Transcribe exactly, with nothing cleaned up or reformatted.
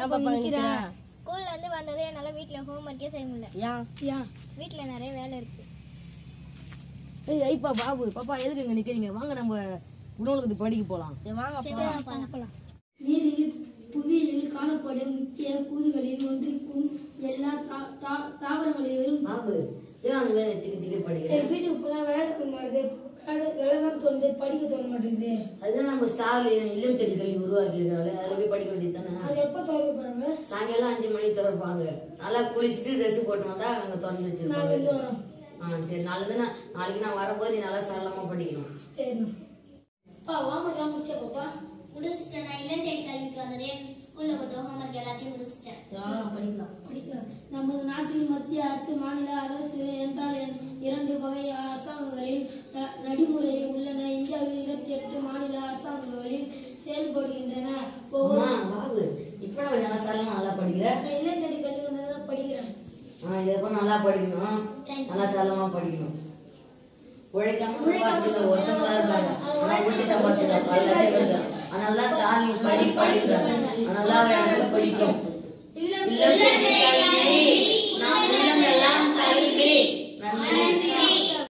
ஸ்கூல்ல இருந்து வந்ததே என்னால வீட்ல ஹோம்வொர்க்கே செய்ய முடியல. ஏன் ஏன் வீட்ல நிறைய வேலை இருக்கு. ஏய் ஐப்பா பாபு பாப்பா எதுக்கு இங்க நிக்கிறீங்க? வாங்க நம்ம உணவுக்கு படிக்க போலாம். சரி வாங்க போலாம். நீரில் புவியில் காணப்படும் முக்கிய கூறுகளில் ஒன்றிற்கும் எல்லா தாவரங்களிலும் பாபு ஏன் அங்க திக்கு திக்கு படிக்கிறேன்? வீட்டுக்கு போனா விளையாட மாட்டேது, விளையாட தோணுது, படிக்க தோண மாட்டேங்குது. அதுதான் நம்ம ஸ்டால் இல்லம் தேடி கல்வி உருவாக்கி இருக்காங்க. அதுல போய் படிக்க வேண்டியது தானே. அது எப்ப திறக்க போறாங்க? சாயங்காலம் அஞ்சு மணிக்கு திறப்பாங்க. நல்லா குளிச்சுட்டு ட்ரெஸ் போட்டு வந்தா அங்க திறந்து வச்சிருப்பாங்க. ஆ சரி நாளைக்கு நான் நாளைக்கு நான் வரும்போது நீ நல்லா சரளமா படிக்கணும். சரிண்ணா. பா வாமலாம் முடிச்சா பாப்பா? முடிச்சிட்டேன். நான் இல்லம் தேடி கல்விக்கு வந்ததே ஸ்கூல்ல கொடுத்த ஹோம்வொர்க் எல்லாத்தையும் முடிச்சிட்டேன். படிக்கலாம் படிக்கலாம். நமது நாட்டில் மத்திய அரசு மாநில அரசு என்றால் இரண்டு வகை அரசாங்கங்களின் நடைமுறையில் உள்ளன. இந்தியாவில் இருபத்தி எட்டு மாநில அரசாங்கங்களில் செயல்படுகின்றன. இப்ப நல்லா சரளமா நல்லா படிக்கிறேன். இல்லம் தேடி கல்வி வந்ததான் படிக்கிறேன். ஆஹ் இதப்ப நல்லா படிக்கணும், நல்லா சரளமா படிக்கணும். உழைக்காம சம்பாதிச்சு ஒருத்தவங்க இருக்காங்க, ஆனா உழைச்சி சம்பாதிச்சு அதனால ஸ்டாலின் படி படிக்கிறாங்க, அதனால படிக்கும். இல்லம் தேடி கல்வி